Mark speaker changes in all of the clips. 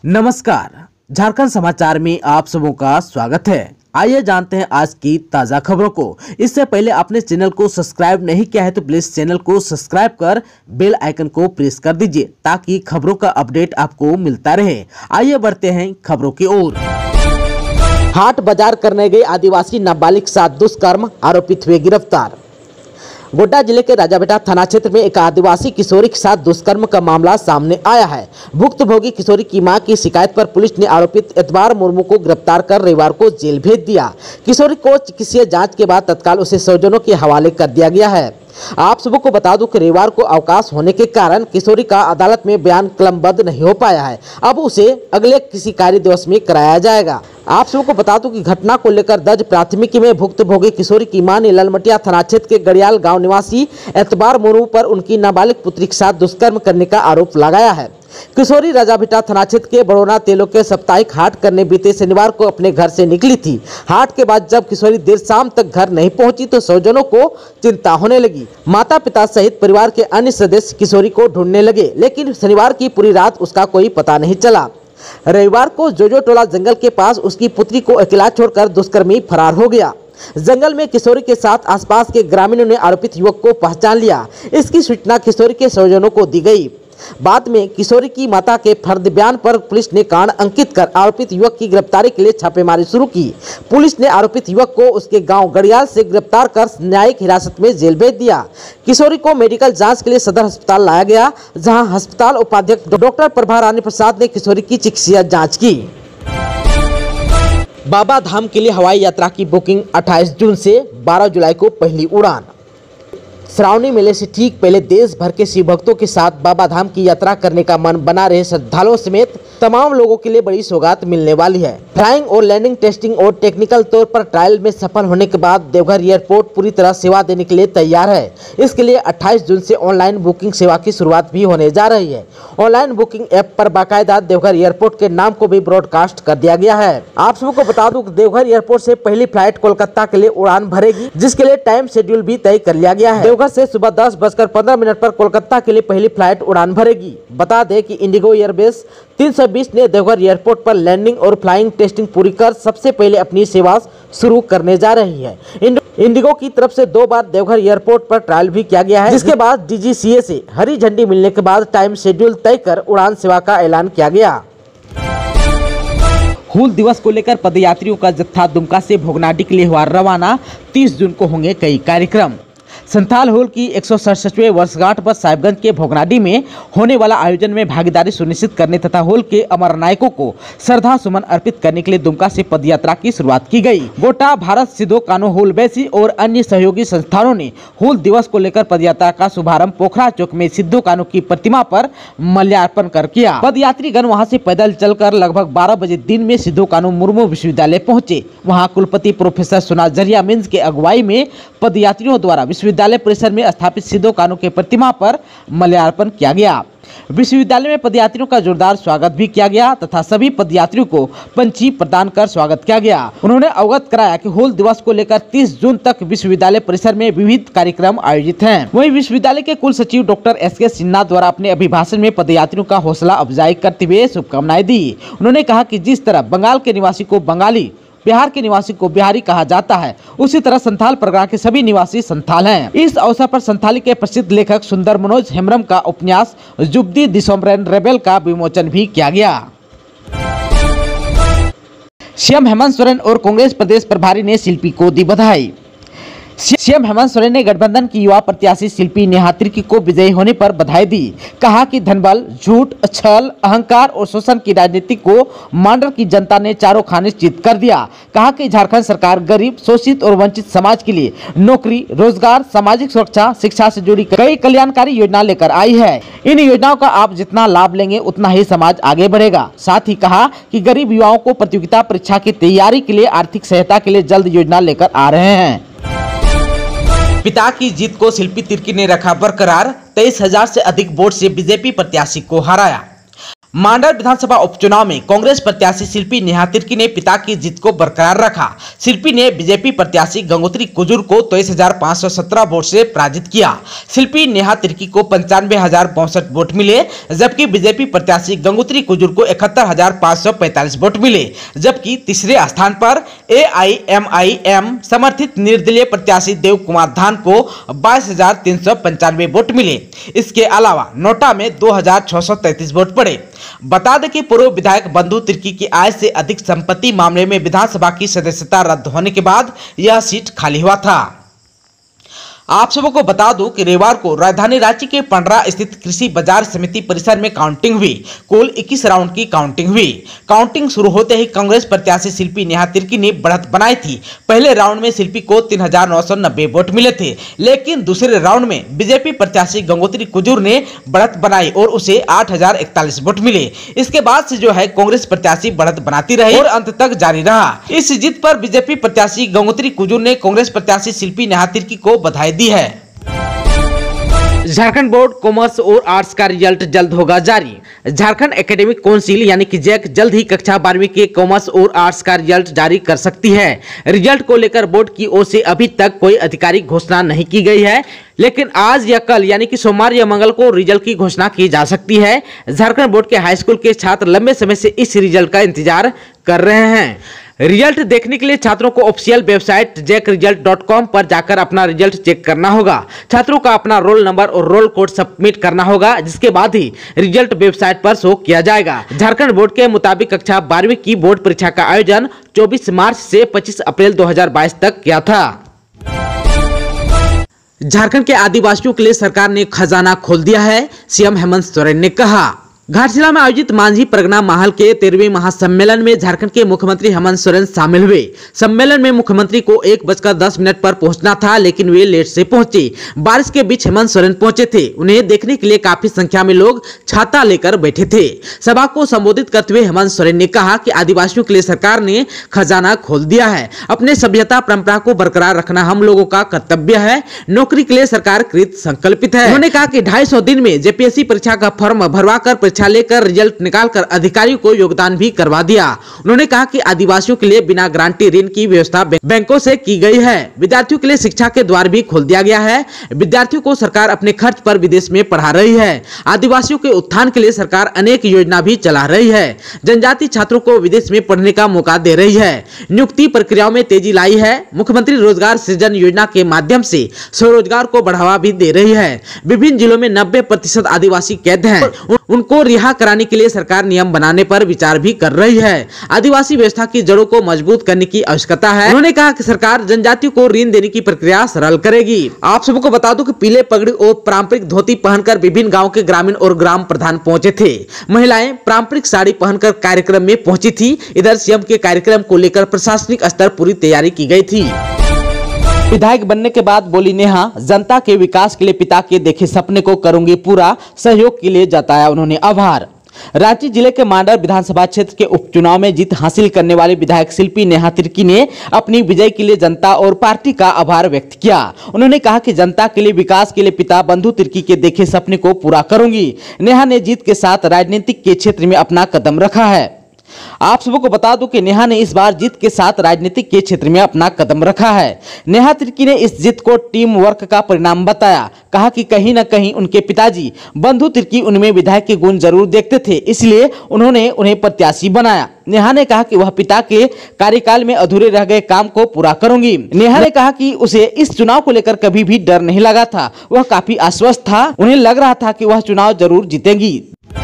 Speaker 1: नमस्कार, झारखंड समाचार में आप सबों का स्वागत है। आइए जानते हैं आज की ताजा खबरों को। इससे पहले आपने चैनल को सब्सक्राइब नहीं किया है तो प्लीज चैनल को सब्सक्राइब कर बेल आइकन को प्रेस कर दीजिए ताकि खबरों का अपडेट आपको मिलता रहे। आइए बढ़ते हैं खबरों की ओर। हाट बाजार करने गए आदिवासी नाबालिग साथ दुष्कर्म, आरोपित हुए गिरफ्तार। गोड्डा जिले के राजाबेटा थाना क्षेत्र में एक आदिवासी किशोरी के साथ दुष्कर्म का मामला सामने आया है। भुक्तभोगी किशोरी की मां की शिकायत पर पुलिस ने आरोपित एतबार मुर्मू को गिरफ्तार कर रविवार को जेल भेज दिया। किशोरी को चिकित्सीय जांच के बाद तत्काल उसे स्वजनों के हवाले कर दिया गया है। आप सबको को बता दूं कि रविवार को अवकाश होने के कारण किशोरी का अदालत में बयान कलमबद्ध नहीं हो पाया है। अब उसे अगले किसी कार्य दिवस में कराया जाएगा। आप सबको को बता दूं कि घटना को लेकर दर्ज प्राथमिकी में भुक्तभोगी किशोरी की मां ने ललमटिया थाना क्षेत्र के गड़ियाल गांव निवासी एतबार मुर्मू पर उनकी नाबालिग पुत्री के साथ दुष्कर्म करने का आरोप लगाया है। किशोरी राजाबेटा थाना क्षेत्र के बड़ोना तेलों के साप्ताहिक हाट करने बीते शनिवार को अपने घर से निकली थी। हाट के बाद जब किशोरी देर शाम तक घर नहीं पहुंची तो स्वजनों को चिंता होने लगी। माता पिता सहित परिवार के अन्य सदस्य किशोरी को ढूंढने लगे, लेकिन शनिवार की पूरी रात उसका कोई पता नहीं चला। रविवार को जोजो टोला जंगल के पास उसकी पुत्री को अकेला छोड़कर दुष्कर्मी फरार हो गया। जंगल में किशोरी के साथ आसपास के ग्रामीणों ने आरोपित युवक को पहचान लिया। इसकी सूचना किशोरी के स्वजनों को दी गई। बाद में किशोरी की माता के फर्द बयान पर पुलिस ने कांड अंकित कर आरोपित युवक की गिरफ्तारी के लिए छापेमारी शुरू की। पुलिस ने आरोपित युवक को उसके गांव गड़ियाल से गिरफ्तार कर न्यायिक हिरासत में जेल भेज दिया। किशोरी को मेडिकल जांच के लिए सदर अस्पताल लाया गया, जहां अस्पताल उपाध्यक्ष डॉक्टर प्रभा रानी प्रसाद ने किशोरी की चिकित्सीय जाँच की। बाबा धाम के लिए हवाई यात्रा की बुकिंग 28 जून से 12 जुलाई को पहली उड़ान। श्रावणी मेले से ठीक पहले देश भर के शिव भक्तों के साथ बाबा धाम की यात्रा करने का मन बना रहे श्रद्धालुओं समेत तमाम लोगों के लिए बड़ी सौगात मिलने वाली है। फ्लाइंग और लैंडिंग टेस्टिंग और टेक्निकल तौर पर ट्रायल में सफल होने के बाद देवघर एयरपोर्ट पूरी तरह सेवा देने के लिए तैयार है। इसके लिए 28 जून से ऑनलाइन बुकिंग सेवा की शुरुआत भी होने जा रही है। ऑनलाइन बुकिंग ऐप पर बाकायदा देवघर एयरपोर्ट के नाम को भी ब्रॉडकास्ट कर दिया गया है। आप सबको बता दूं कि देवघर एयरपोर्ट से पहली फ्लाइट कोलकाता के लिए उड़ान भरेगी, जिसके लिए टाइम शेड्यूल भी तय कर लिया गया है। देवघर से सुबह 10:15 पर कोलकाता के लिए पहली फ्लाइट उड़ान भरेगी। बता दें कि इंडिगो एयरबेस 320 ने देवघर एयरपोर्ट पर लैंडिंग और फ्लाइंग टेस्टिंग पूरी कर सबसे पहले अपनी सेवा शुरू करने जा रही है। इंडिगो की तरफ से 2 बार देवघर एयरपोर्ट पर ट्रायल भी किया गया है, जिसके बाद डीजीसीए से हरी झंडी मिलने के बाद टाइम शेड्यूल तय कर उड़ान सेवा का ऐलान किया गया। हूल दिवस को लेकर पदयात्रियों का जत्था दुमका से भोगनाडी के लिए हुआ रवाना। 30 जून को होंगे कई कार्यक्रम। संथाल हूल की 167वें वर्षगांठ पर साहिबगंज के भोगनाडी में होने वाला आयोजन में भागीदारी सुनिश्चित करने तथा हूल के अमर नायकों को श्रद्धा सुमन अर्पित करने के लिए दुमका से पदयात्रा की शुरुआत की गई। गोटा भारत सिद्धो कानो हूल बैसी और अन्य सहयोगी संस्थानों ने हूल दिवस को लेकर पदयात्रा का शुभारंभ पोखरा चौक में सिद्धो कानो की प्रतिमा पर माल्यार्पण कर किया। पदयात्री गण वहां से पैदल चलकर लगभग 12 बजे दिन में सिद्धो कानो मुर्मू विश्वविद्यालय पहुंचे। वहां कुलपति प्रोफेसर सोना जरिया मिंज के अगुवाई में पदयात्रियों द्वारा विश्वविद्यालय परिसर में स्थापित सिद्धो कानो के प्रतिमा पर माल्यार्पण किया गया। विश्वविद्यालय में पदयात्रियों का जोरदार स्वागत भी किया गया तथा सभी पदयात्रियों को पंची प्रदान कर स्वागत किया गया। उन्होंने अवगत कराया कि हूल दिवस को लेकर 30 जून तक विश्वविद्यालय परिसर में विविध कार्यक्रम आयोजित हैं। वहीं विश्वविद्यालय के कुल सचिव डॉक्टर एस.के. सिन्हा द्वारा अपने अभिभाषण में पदयात्रियों का हौसला अफजाई करते हुए शुभकामनाएं दी। उन्होंने कहा कि जिस तरह बंगाल के निवासी को बंगाली, बिहार के निवासी को बिहारी कहा जाता है, उसी तरह संथाल परगना के सभी निवासी संथाल हैं। इस अवसर पर संथाली के प्रसिद्ध लेखक सुंदर मनोज हेम्ब्रम का उपन्यास जुब्दी दिसोमरेन रेबेल का विमोचन भी किया गया। सीएम हेमंत सोरेन और कांग्रेस प्रदेश प्रभारी ने शिल्पी को दी बधाई। सीएम हेमंत सोरेन ने गठबंधन की युवा प्रत्याशी शिल्पी नेहा तिर्की को विजयी होने पर बधाई दी। कहा कि धनबल, झूठ, छल, अहंकार और शोषण की राजनीति को मांडर की जनता ने चारों खाने चित कर दिया। कहा कि झारखंड सरकार गरीब, शोषित और वंचित समाज के लिए नौकरी, रोजगार, सामाजिक सुरक्षा, शिक्षा से जुड़ी कई कल्याणकारी योजना लेकर आई है। इन योजनाओं का आप जितना लाभ लेंगे उतना ही समाज आगे बढ़ेगा। साथ ही कहा कि गरीब युवाओं को प्रतियोगिता परीक्षा की तैयारी के लिए आर्थिक सहायता के लिए जल्द योजना लेकर आ रहे हैं। पिता की जीत को शिल्पी तिर्की ने रखा बरकरार। 23,000 से अधिक वोट से बीजेपी प्रत्याशी को हराया। मांडर विधानसभा उपचुनाव में कांग्रेस प्रत्याशी शिल्पी नेहा तिर्की ने पिता की जीत को बरकरार रखा। शिल्पी ने बीजेपी प्रत्याशी गंगोत्री कुजूर को 23,517 वोट से पराजित किया। शिल्पी नेहा तिर्की को 95,062 वोट मिले, जबकि बीजेपी प्रत्याशी गंगोत्री कुजूर को 71,545 वोट मिले, जबकि तीसरे स्थान पर AIMIM समर्थित निर्दलीय प्रत्याशी देव कुमार धान को 22,395 वोट मिले। इसके अलावा नोटा में 2,633 वोट पड़े। बता दें कि पूर्व विधायक बंधु तिर्की की आय से अधिक संपत्ति मामले में विधानसभा की सदस्यता रद्द होने के बाद यह सीट खाली हुआ था। आप सबको को बता दूं कि रविवार को राजधानी रांची के पंडरा स्थित कृषि बाजार समिति परिसर में काउंटिंग हुई। कुल 21 राउंड की काउंटिंग हुई। काउंटिंग शुरू होते ही कांग्रेस प्रत्याशी शिल्पी नेहा तिर्की ने बढ़त बनाई थी। पहले राउंड में शिल्पी को 3,990 वोट मिले थे, लेकिन दूसरे राउंड में बीजेपी प्रत्याशी गंगोत्री कुजूर ने बढ़त बनाई और उसे 8,041 वोट मिले। इसके बाद से जो है कांग्रेस प्रत्याशी बढ़त बनाती रही और अंत तक जारी रहा। इस जीत पर बीजेपी प्रत्याशी गंगोत्री कुजूर ने कांग्रेस प्रत्याशी शिल्पी नेहा तिर्की को बधाई दी है। झारखंड बोर्ड कॉमर्स और आर्ट्स का रिजल्ट जल्द होगा जारी। झारखंड एकेडमिक काउंसिल यानी कि जैक जल्द ही कक्षा 12वीं के कॉमर्स और आर्ट्स का रिजल्ट जारी कर सकती है। रिजल्ट को लेकर बोर्ड की ओर से अभी तक कोई आधिकारिक घोषणा नहीं की गई है, लेकिन आज या कल यानी कि सोमवार या मंगल को रिजल्ट की घोषणा की जा सकती है। झारखंड बोर्ड के हाई स्कूल के छात्र लंबे समय से इस रिजल्ट का इंतजार कर रहे हैं। रिजल्ट देखने के लिए छात्रों को ऑफिशियल वेबसाइट jackresult.com पर जाकर अपना रिजल्ट चेक करना होगा। छात्रों का अपना रोल नंबर और रोल कोड सबमिट करना होगा, जिसके बाद ही रिजल्ट वेबसाइट पर शो किया जाएगा। झारखंड बोर्ड के मुताबिक कक्षा 12वीं की बोर्ड परीक्षा का आयोजन 24 मार्च से 25 अप्रैल 2022 तक किया था। झारखंड के आदिवासियों के लिए सरकार ने खजाना खोल दिया है, सीएम हेमंत सोरेन ने कहा। घाटशिला में आयोजित मांझी परगना महल के 13वें महासम्मेलन में झारखंड के मुख्यमंत्री हेमंत सोरेन शामिल हुए। सम्मेलन में मुख्यमंत्री को 1:10 पर पहुंचना था, लेकिन वे लेट से पहुंचे। बारिश के बीच हेमंत सोरेन पहुंचे थे। उन्हें देखने के लिए काफी संख्या में लोग छाता लेकर बैठे थे। सभा को संबोधित करते हुए हेमंत सोरेन ने कहा कि आदिवासियों के लिए सरकार ने खजाना खोल दिया है। अपने सभ्यता परंपरा को बरकरार रखना हम लोगों का कर्तव्य है। नौकरी के लिए सरकार कृत संकल्पित है। उन्होंने कहा कि 250 दिन में जेपीएससी परीक्षा का फॉर्म भरवा कर लेकर रिजल्ट निकालकर अधिकारियों को योगदान भी करवा दिया। उन्होंने कहा कि आदिवासियों के लिए बिना गारंटी ऋण की व्यवस्था बैंकों से की गई है। विद्यार्थियों के लिए शिक्षा के द्वार भी खोल दिया गया है। विद्यार्थियों को सरकार अपने खर्च पर विदेश में पढ़ा रही है। आदिवासियों के उत्थान के लिए सरकार अनेक योजना भी चला रही है। जनजाति छात्रों को विदेश में पढ़ने का मौका दे रही है। नियुक्ति प्रक्रियाओं में तेजी लाई है। मुख्यमंत्री रोजगार सृजन योजना के माध्यम से स्वरोजगार को बढ़ावा भी दे रही है। विभिन्न जिलों में 90% आदिवासी कैद हैं। उनको रिहा कराने के लिए सरकार नियम बनाने पर विचार भी कर रही है। आदिवासी व्यवस्था की जड़ों को मजबूत करने की आवश्यकता है। उन्होंने कहा कि सरकार जनजातियों को ऋण देने की प्रक्रिया सरल करेगी। आप सबको बता दूं कि पीले पगड़ी और पारंपरिक धोती पहनकर विभिन्न गांव के ग्रामीण और ग्राम प्रधान पहुंचे थे। महिलाएं पारंपरिक साड़ी पहनकर कार्यक्रम में पहुंची थी। इधर सीएम के कार्यक्रम को लेकर प्रशासनिक स्तर पूरी तैयारी की गई थी। विधायक बनने के बाद बोली नेहा, जनता के विकास के लिए पिता के देखे सपने को करूंगी पूरा, सहयोग के लिए जताया उन्होंने आभार। रांची जिले के मांडर विधानसभा क्षेत्र के उपचुनाव में जीत हासिल करने वाले विधायक शिल्पी नेहा तिर्की ने अपनी विजय के लिए जनता और पार्टी का आभार व्यक्त किया। उन्होंने कहा कि जनता के लिए विकास के लिए पिता बंधु तिर्की के देखे सपने को पूरा करूंगी। नेहा ने जीत के साथ राजनीतिक के क्षेत्र में अपना कदम रखा है। आप सबको बता दूं कि नेहा ने इस बार जीत के साथ राजनीतिक के क्षेत्र में अपना कदम रखा है। नेहा तिर्की ने इस जीत को टीम वर्क का परिणाम बताया। कहा कि कहीं न कहीं उनके पिताजी बंधु तिर्की उनमें विधायक के गुण जरूर देखते थे, इसलिए उन्होंने उन्हें प्रत्याशी बनाया। नेहा ने कहा कि वह पिता के कार्यकाल में अधूरे रह गए काम को पूरा करूंगी। नेहा ने कहा कि उसे इस चुनाव को लेकर कभी भी डर नहीं लगा था। वह काफी आश्वस्त था। उन्हें लग रहा था कि वह चुनाव जरूर जीतेंगी।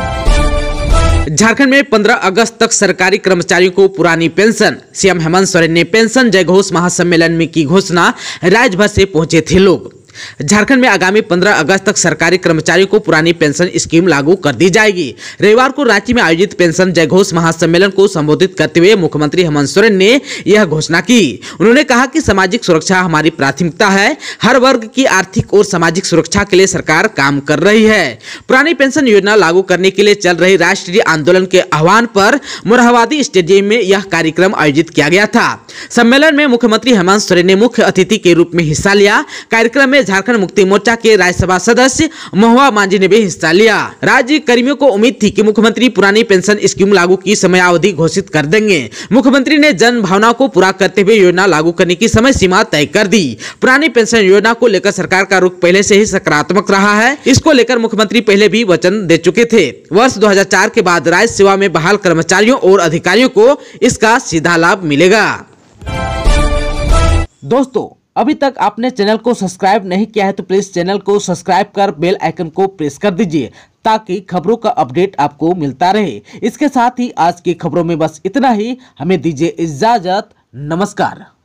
Speaker 1: झारखंड में 15 अगस्त तक सरकारी कर्मचारियों को पुरानी पेंशन। सीएम हेमंत सोरेन ने पेंशन जयघोष महासम्मेलन में की घोषणा। राज्य भर से पहुंचे थे लोग। झारखंड में आगामी 15 अगस्त तक सरकारी कर्मचारियों को पुरानी पेंशन स्कीम लागू कर दी जाएगी। रविवार को रांची में आयोजित पेंशन जयघोष महासम्मेलन को संबोधित करते हुए मुख्यमंत्री हेमंत सोरेन ने यह घोषणा की। उन्होंने कहा कि सामाजिक सुरक्षा हमारी प्राथमिकता है। हर वर्ग की आर्थिक और सामाजिक सुरक्षा के लिए सरकार काम कर रही है। पुरानी पेंशन योजना लागू करने के लिए चल रही राष्ट्रीय आंदोलन के आह्वान पर मोरहाबादी स्टेडियम में यह कार्यक्रम आयोजित किया गया था। सम्मेलन में मुख्यमंत्री हेमंत सोरेन ने मुख्य अतिथि के रूप में हिस्सा लिया। कार्यक्रम में झारखंड मुक्ति मोर्चा के राज्यसभा सदस्य महुआ मांझी ने भी हिस्सा लिया। राज्य कर्मियों को उम्मीद थी कि मुख्यमंत्री पुरानी पेंशन स्कीम लागू की समयावधि घोषित कर देंगे। मुख्यमंत्री ने जन भावनाओं को पूरा करते हुए योजना लागू करने की समय सीमा तय कर दी। पुरानी पेंशन योजना को लेकर सरकार का रुख पहले से ही सकारात्मक रहा है। इसको लेकर मुख्यमंत्री पहले भी वचन दे चुके थे। वर्ष 2004 के बाद राज्य सेवा में बहाल कर्मचारियों और अधिकारियों को इसका सीधा लाभ मिलेगा। दोस्तों, अभी तक आपने चैनल को सब्सक्राइब नहीं किया है तो प्लीज चैनल को सब्सक्राइब कर बेल आइकन को प्रेस कर दीजिए ताकि खबरों का अपडेट आपको मिलता रहे। इसके साथ ही आज की खबरों में बस इतना ही। हमें दीजिए इजाजत। नमस्कार।